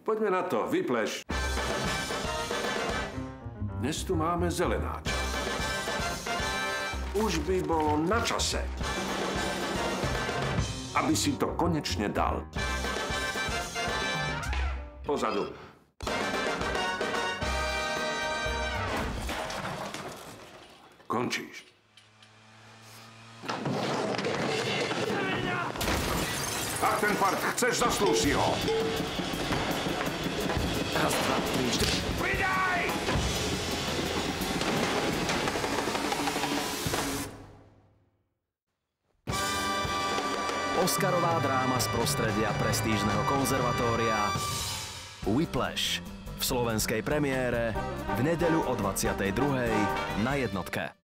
Poďme na to, Whiplash. Dnes tu máme zelenáča. Už by bolo na čase, aby si to konečne dal. Pozadu. Končíš. Ak ten part chceš, zaslúž si ho. Raz, dva, tri, štyri. Pridaj! Oscarová dráma z prostredia prestížneho konzervatória Whiplash v slovenskej premiére v nedeľu o 22:00 na Jednotke.